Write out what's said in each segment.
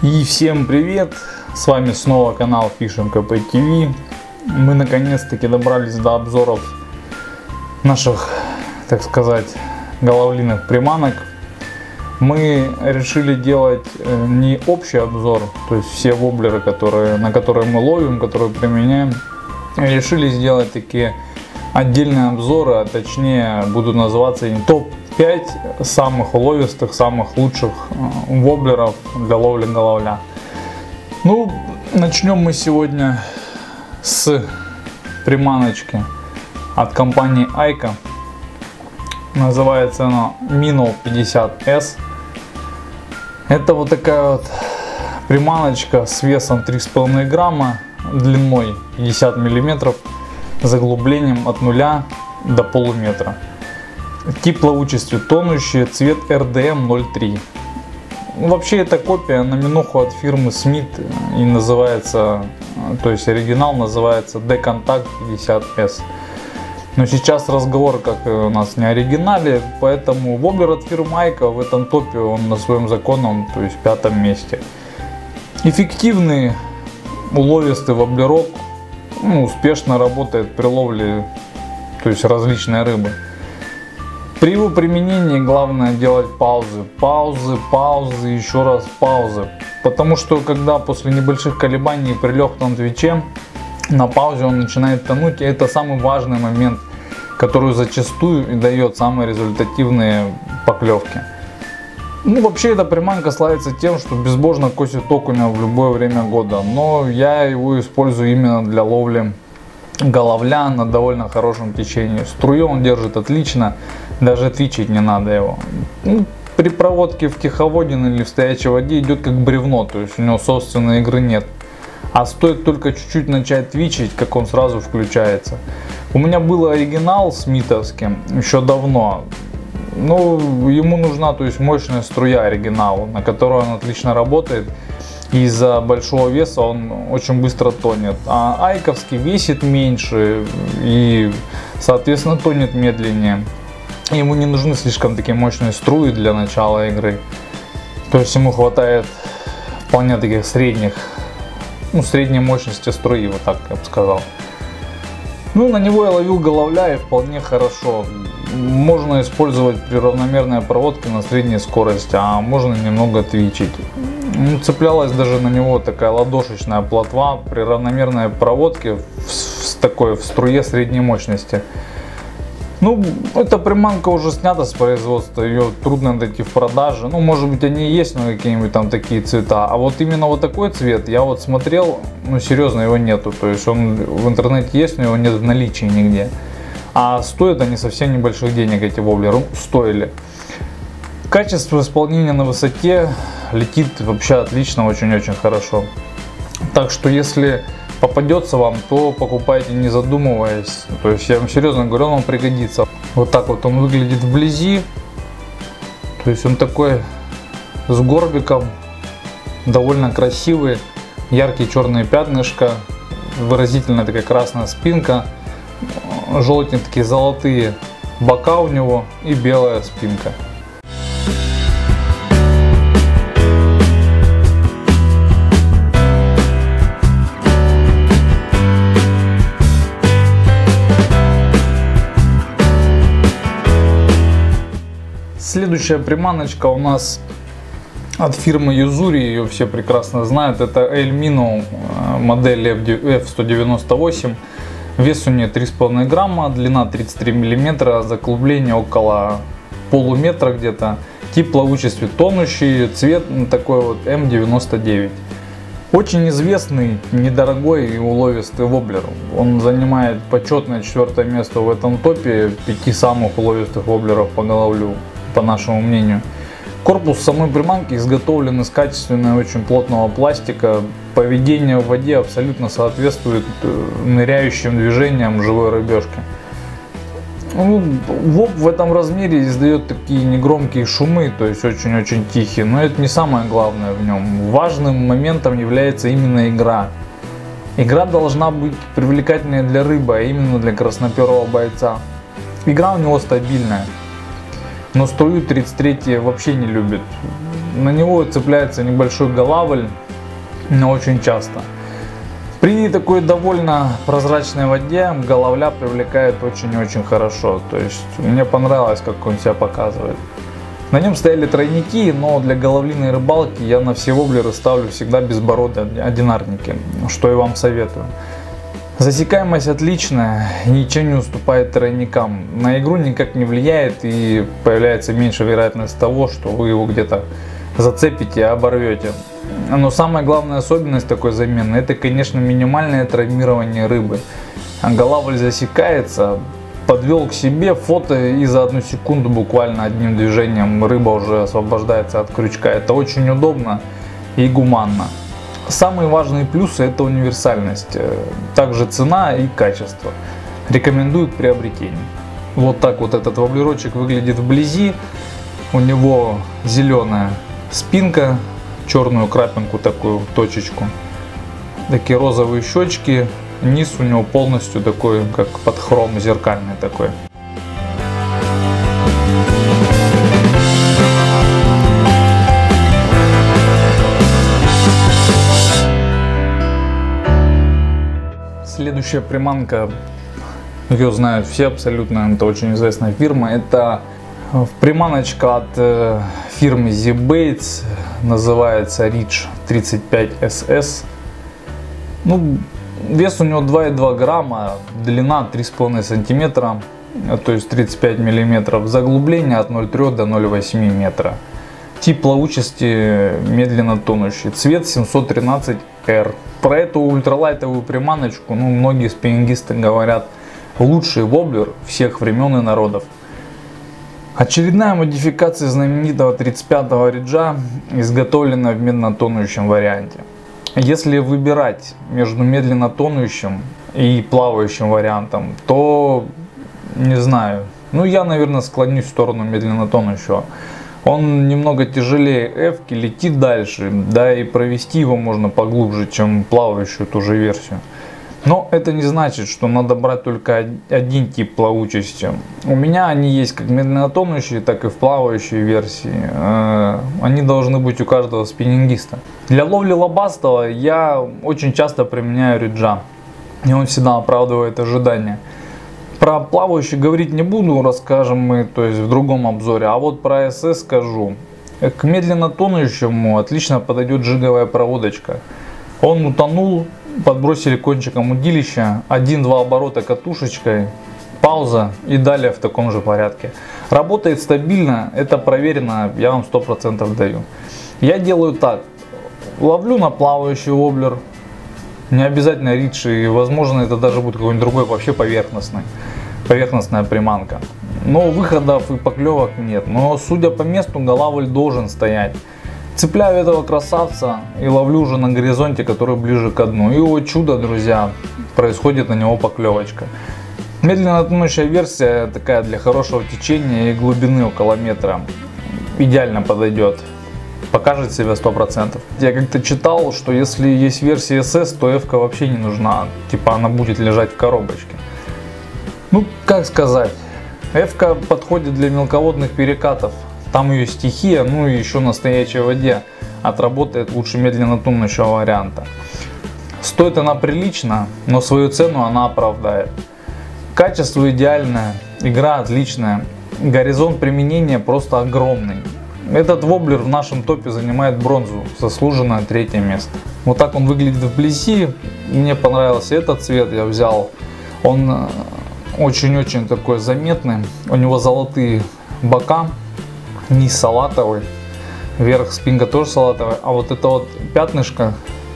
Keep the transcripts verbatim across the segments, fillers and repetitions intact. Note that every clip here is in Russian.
И всем привет! С вами снова канал Fishing кей пи ти ви. Мы наконец-таки добрались до обзоров наших, так сказать, головлинных приманок. Мы решили делать не общий обзор, то есть все воблеры, которые, на которые мы ловим, которые применяем. Решили сделать такие отдельные обзоры, а точнее будут называться топ пять самых уловистых, самых лучших воблеров для ловли головля. Ну, начнем мы сегодня с приманочки от компании Айка. Называется она Minnow пятьдесят эс. Это вот такая вот приманочка с весом три с половиной грамма, длиной пятьдесят миллиметров, заглублением от нуля до полуметра. Тип плавучести тонущий, цвет эр дэ эм ноль три. Вообще это копия на миноху от фирмы Смит и называется, то есть оригинал называется D-Contact пятьдесят эс. Но сейчас разговор как у нас не оригинале, поэтому воблер от фирмы Айка в этом топе он на своем законном, то есть пятом месте. Эффективный уловистый воблерок, ну, успешно работает при ловле, то есть различной рыбы. При его применении главное делать паузы, паузы, паузы, еще раз паузы. Потому что когда после небольших колебаний при легком твиче на паузе он начинает тонуть, и это самый важный момент, который зачастую и дает самые результативные поклевки. Ну, вообще эта приманка славится тем, что безбожно косит окуня в любое время года, но я его использую именно для ловли головля на довольно хорошем течении. Струю он держит отлично, даже твичить не надо его. Ну, при проводке в тиховодин или в стоячей воде идет как бревно, то есть у него собственной игры нет. А стоит только чуть-чуть начать твичить, как он сразу включается. У меня был оригинал смитовский еще давно. Ну, ему нужна, то есть, мощная струя оригиналу, на которой он отлично работает. Из-за большого веса он очень быстро тонет. А айковский весит меньше и, соответственно, тонет медленнее. Ему не нужны слишком такие мощные струи для начала игры. То есть ему хватает вполне таких средних, ну, средней мощности струи, вот так я бы сказал. Ну, на него я ловил головля и вполне хорошо. Можно использовать при равномерной проводке на средней скорости, а можно немного твичить. Ну, цеплялась даже на него такая ладошечная плотва при равномерной проводке в, с такой в струе средней мощности. Ну, эта приманка уже снята с производства, ее трудно найти в продаже. Ну, может быть, они и есть, но какие-нибудь там такие цвета. А вот именно вот такой цвет я вот смотрел, ну, серьезно, его нету. То есть он в интернете есть, но его нет в наличии нигде. А стоят они совсем небольших денег, эти воблеры, стоили. Качество исполнения на высоте летит вообще отлично, очень-очень хорошо. Так что если попадется вам, то покупайте не задумываясь. То есть я вам серьезно говорю, он вам пригодится. Вот так вот он выглядит вблизи. То есть он такой с горбиком, довольно красивый, яркие черные пятнышко, выразительная такая красная спинка, желтенькие такие золотые бока у него и белая спинка. Следующая приманочка у нас от фирмы Юзури, ее все прекрасно знают. Это Minnow модель эф сто девяносто восемь. Вес у нее три с половиной грамма, длина тридцать три миллиметра, заглубление около полуметра где-то. Тип плавучести тонущий, цвет такой вот эм девяносто девять. Очень известный, недорогой и уловистый воблер. Он занимает почетное четвертое место в этом топе пяти самых уловистых воблеров по головлю, по нашему мнению. Корпус самой приманки изготовлен из качественного, очень плотного пластика. Поведение в воде абсолютно соответствует ныряющим движениям живой рыбешки. Ну, воп в этом размере издает такие негромкие шумы, то есть очень-очень тихие, но это не самое главное в нем. Важным моментом является именно игра. Игра должна быть привлекательной для рыбы, а именно для красноперого бойца. Игра у него стабильная. Но струю тридцать три вообще не любит. На него цепляется небольшой голавль, но очень часто. При такой довольно прозрачной воде головля привлекает очень-очень хорошо. То есть мне понравилось, как он себя показывает. На нем стояли тройники, но для головлиной рыбалки я на все воблеры ставлю всегда безбородые одинарники, что и вам советую. Засекаемость отличная, ничем не уступает тройникам. На игру никак не влияет и появляется меньше вероятность того, что вы его где-то зацепите и оборвете. Но самая главная особенность такой замены — это, конечно, минимальное травмирование рыбы. Голавль засекается, подвел к себе фото, и за одну секунду буквально одним движением рыба уже освобождается от крючка. Это очень удобно и гуманно. Самые важные плюсы — это универсальность, также цена и качество. Рекомендую к приобретению. Вот так вот этот воблерочек выглядит вблизи. У него зеленая спинка, черную крапинку, такую точечку, такие розовые щечки. Низ у него полностью такой, как под хром, зеркальный такой. Следующая приманка, ее знают все абсолютно, это очень известная фирма. Это приманочка от э, фирмы Z-Baits, называется Ridge тридцать пять эс эс. Ну, вес у него два и два грамма, длина три с половиной сантиметра, то есть тридцать пять миллиметров, заглубление от ноль целых три до ноль целых восемь метра. Тип плавучести медленно тонущий, цвет семьсот тринадцать эр. Про эту ультралайтовую приманочку, ну, многие спиннингисты говорят, лучший воблер всех времен и народов. Очередная модификация знаменитого тридцать пятого риджа, изготовлена в медленно тонущем варианте. Если выбирать между медленно тонущим и плавающим вариантом, то не знаю. Ну, я, наверное, склонюсь в сторону медленно тонущего. Он немного тяжелее эвки, летит дальше, да и провести его можно поглубже, чем плавающую ту же версию. Но это не значит, что надо брать только один тип плавучести. У меня они есть как медленно тонущие, так и в плавающей версии. Они должны быть у каждого спиннингиста. Для ловли лобастого я очень часто применяю риджа, и он всегда оправдывает ожидания. Про плавающий говорить не буду, расскажем мы, то есть в другом обзоре. А вот про эс эс скажу. К медленно тонущему отлично подойдет джиговая проводочка. Он утонул, подбросили кончиком удилища, один-два оборота катушечкой, пауза и далее в таком же порядке. Работает стабильно, это проверено, я вам сто процентов даю. Я делаю так. Ловлю на плавающий воблер. Не обязательно ридж, и возможно это даже будет какой-нибудь другой, вообще поверхностный, поверхностная приманка. Но выходов и поклевок нет. Но судя по месту, голавль должен стоять. Цепляю этого красавца и ловлю уже на горизонте, который ближе к дну. И, о чудо, друзья, происходит на него поклевочка. Медленно тонущая версия такая для хорошего течения и глубины около метра. Идеально подойдет. Покажет себя сто процентов. Я как-то читал, что если есть версия эс эс, то эвка вообще не нужна. Типа она будет лежать в коробочке. Ну, как сказать. Эвка подходит для мелководных перекатов. Там ее стихия, ну и еще на стоячей воде отработает лучше медленно тонущего варианта. Стоит она прилично, но свою цену она оправдает. Качество идеальное, игра отличная. Горизонт применения просто огромный. Этот воблер в нашем топе занимает бронзу, заслуженное третье место. Вот так он выглядит вблизи. Мне понравился этот цвет, я взял. Он очень-очень такой заметный. У него золотые бока, низ салатовый, верх спинка тоже салатовая. А вот это вот пятнышко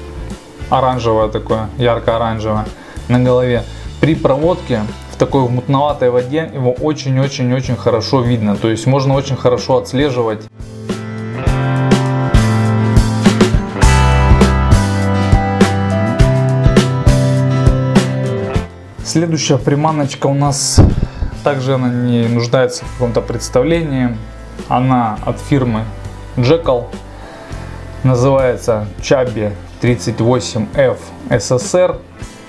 оранжевое такое, ярко-оранжевое на голове. При проводке в такой мутноватой воде его очень-очень-очень хорошо видно. То есть можно очень хорошо отслеживать. Следующая приманочка у нас, также она не нуждается в каком-то представлении. Она от фирмы Jackall. Называется Chubby тридцать восемь эф эс эс эр.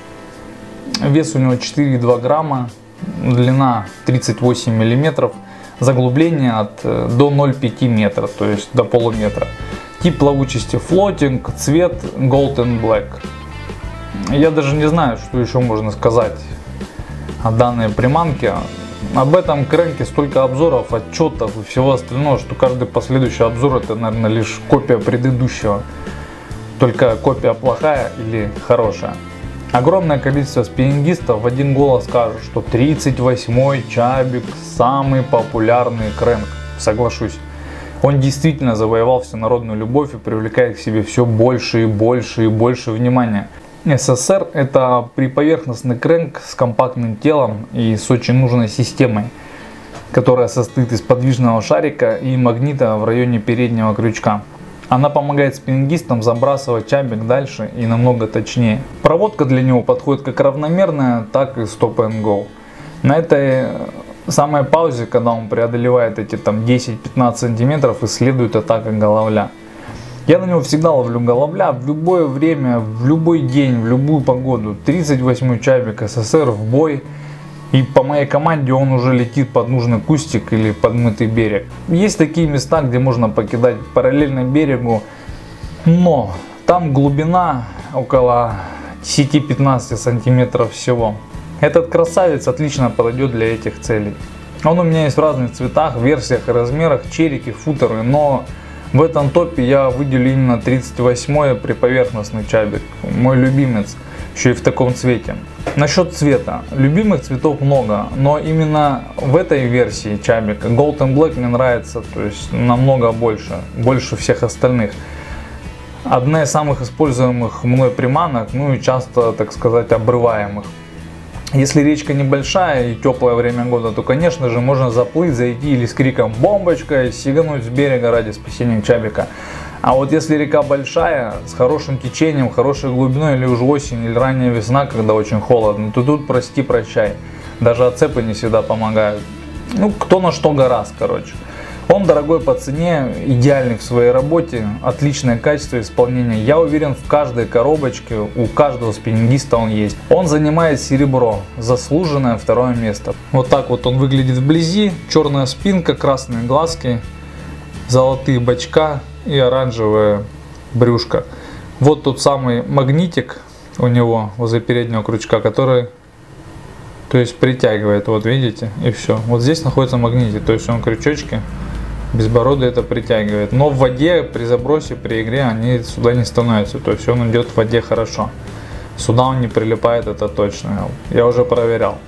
Вес у него четыре и два грамма. Длина тридцать восемь миллиметров. заглубление от, до ноль целых пять десятых метра, то есть до полуметра. Тип плавучести floating, цвет Golden Black. Я даже не знаю, что еще можно сказать о данной приманке. Об этом кренке столько обзоров, отчетов и всего остального, что каждый последующий обзор это, наверное, лишь копия предыдущего. Только копия плохая или хорошая. Огромное количество спиннингистов в один голос скажут, что тридцать восьмой Чабик самый популярный кренк. Соглашусь. Он действительно завоевал всенародную любовь и привлекает к себе все больше и больше и больше внимания. эс эс эр это приповерхностный кренк с компактным телом и с очень нужной системой, которая состоит из подвижного шарика и магнита в районе переднего крючка. Она помогает спиннингистам забрасывать чабик дальше и намного точнее. Проводка для него подходит как равномерная, так и stop and go. На этой самой паузе, когда он преодолевает эти там десять-пятнадцать сантиметров, и следует атака головля. Я на него всегда ловлю головля в любое время, в любой день, в любую погоду. тридцать восьмой Чабик эс эс эр в бой. И по моей команде он уже летит под нужный кустик или подмытый берег. Есть такие места, где можно покидать параллельно берегу, но там глубина около десяти-пятнадцати сантиметров всего. Этот красавец отлично подойдет для этих целей. Он у меня есть в разных цветах, версиях и размерах, черики, футеры, но в этом топе я выделю именно тридцать восьмой приповерхностный Чабик, мой любимец, еще и в таком цвете. Насчет цвета. Любимых цветов много, но именно в этой версии Чабика Golden Black мне нравится, то есть намного больше, больше всех остальных. Одна из самых используемых мной приманок, ну и часто, так сказать, обрываемых. Если речка небольшая и теплое время года, то, конечно же, можно заплыть, зайти или с криком «бомбочка» и сигануть с берега ради спасения Чабика. А вот если река большая, с хорошим течением, хорошей глубиной, или уже осень, или ранняя весна, когда очень холодно, то тут прости прощай. Даже отцепы не всегда помогают. Ну, кто на что гораст, короче. Он дорогой по цене, идеальный в своей работе, отличное качество исполнения. Я уверен, в каждой коробочке у каждого спиннингиста он есть. Он занимает серебро, заслуженное второе место. Вот так вот он выглядит вблизи. Черная спинка, красные глазки, золотые бочка и оранжевое брюшко. Вот тот самый магнитик у него возле переднего крючка, который, то есть, притягивает, вот видите, и все. Вот здесь находится магнитик, то есть он крючочки безбородый это притягивает. Но в воде при забросе, при игре они сюда не становятся, то есть он идет в воде хорошо. Сюда он не прилипает, это точно, я уже проверял.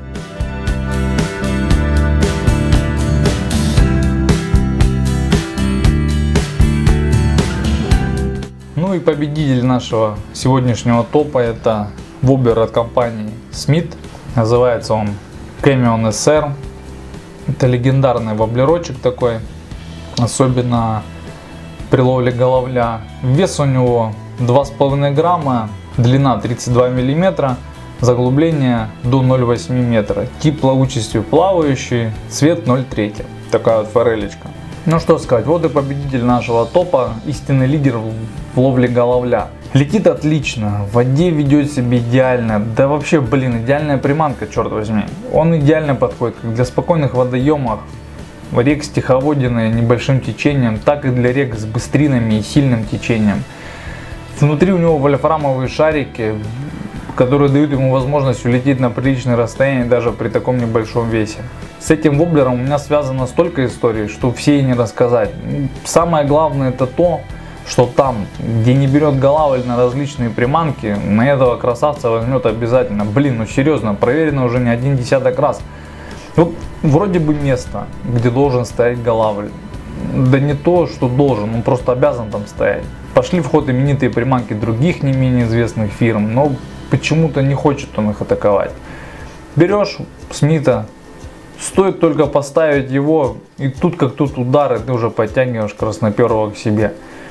Ну и победитель нашего сегодняшнего топа — это воблер от компании Smith. Называется он Camion эс эр. Это легендарный воблерочек такой, особенно при ловле головля. Вес у него два с половиной грамма, длина тридцать два миллиметра, заглубление до ноль целых восемь десятых метра. Тип плавучести плавающий, цвет ноль три. Такая вот форелечка. Ну что сказать, вот и победитель нашего топа, истинный лидер в ловле головля. Летит отлично, в воде ведет себя идеально, да вообще, блин, идеальная приманка, черт возьми. Он идеально подходит как для спокойных водоемов, рек с тиховодиной, небольшим течением, так и для рек с быстринами и сильным течением. Внутри у него вольфрамовые шарики, которые дают ему возможность улететь на приличное расстояние даже при таком небольшом весе. С этим воблером у меня связано столько историй, что все и не рассказать. Самое главное — это то, что там, где не берет голавль на различные приманки, на этого красавца возьмет обязательно. Блин, ну серьезно, проверено уже не один десяток раз. Вот вроде бы место, где должен стоять голавль. Да не то, что должен, он просто обязан там стоять. Пошли в ход именитые приманки других не менее известных фирм, но почему-то не хочет он их атаковать. Берешь Смита, стоит только поставить его, и тут как тут удар, и ты уже подтягиваешь красноперого к себе.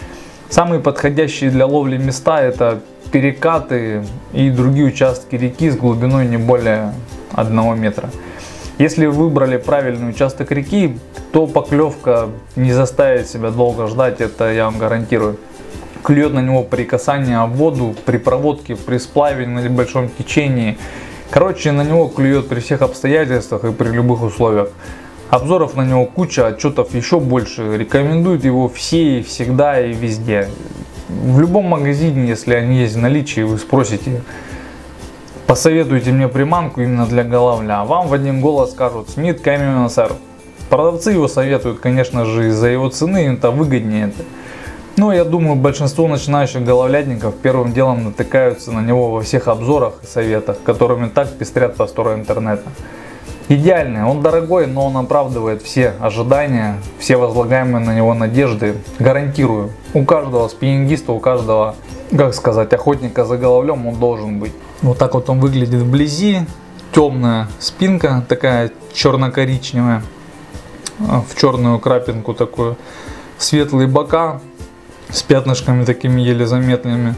Самые подходящие для ловли места — это перекаты и другие участки реки с глубиной не более одного метра. Если вы выбрали правильный участок реки, то поклевка не заставит себя долго ждать, это я вам гарантирую. Клюет на него при касании об воду, при проводке, при сплаве на небольшом течении. Короче, на него клюет при всех обстоятельствах и при любых условиях. Обзоров на него куча, отчетов еще больше. Рекомендуют его все и всегда и везде. В любом магазине, если они есть в наличии, вы спросите, посоветуйте мне приманку именно для головля. Вам в один голос скажут Smith Cameo эс ар. Продавцы его советуют, конечно же, из-за его цены, им это выгоднее. Это. Но я думаю, большинство начинающих головлядников первым делом натыкаются на него во всех обзорах и советах, которыми так пестрят просторы интернета. Идеальный, он дорогой, но он оправдывает все ожидания, все возлагаемые на него надежды. Гарантирую, у каждого спиннингиста, у каждого, как сказать, охотника за головлем он должен быть. Вот так вот он выглядит вблизи. Темная спинка, такая черно-коричневая, в черную крапинку такую. Светлые бока с пятнышками такими еле заметными.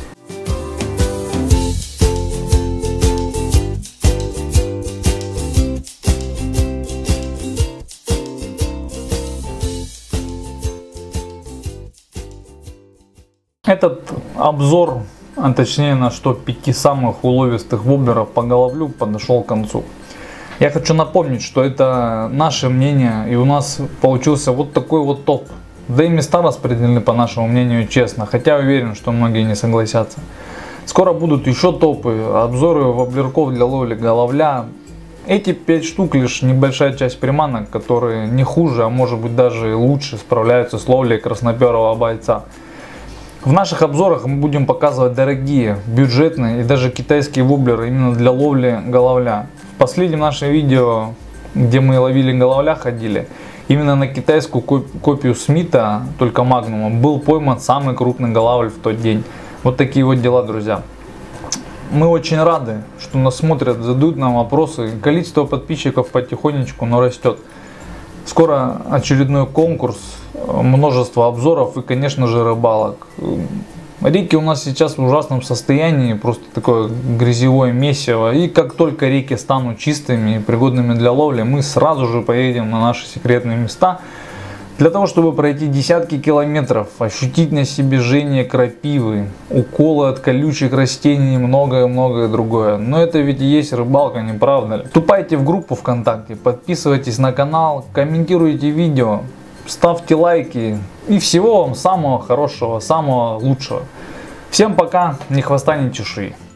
Этот обзор, а точнее наш топ пяти самых уловистых воблеров по головлю подошел к концу. Я хочу напомнить, что это наше мнение, и у нас получился вот такой вот топ. Да и места распределены по нашему мнению честно, хотя уверен, что многие не согласятся. Скоро будут еще топы, обзоры воблерков для ловли головля. Эти пять штук лишь небольшая часть приманок, которые не хуже, а может быть даже и лучше справляются с ловлей красноперого бойца. В наших обзорах мы будем показывать дорогие, бюджетные и даже китайские воблеры именно для ловли головля. В последнем нашем видео, где мы ловили головля, ходили, именно на китайскую копию Смита, только Магнума, был пойман самый крупный головль в тот день. Вот такие вот дела, друзья. Мы очень рады, что нас смотрят, задают нам вопросы. Количество подписчиков потихонечку, но растет. Скоро очередной конкурс, множество обзоров и, конечно же, рыбалок. Реки у нас сейчас в ужасном состоянии, просто такое грязевое месиво. И как только реки станут чистыми и пригодными для ловли, мы сразу же поедем на наши секретные места. Для того, чтобы пройти десятки километров, ощутить на себе жжение крапивы, уколы от колючих растений и многое-многое другое. Но это ведь и есть рыбалка, не правда ли? Вступайте в группу ВКонтакте, подписывайтесь на канал, комментируйте видео, ставьте лайки и всего вам самого хорошего, самого лучшего. Всем пока, ни хвоста, ни чешуи.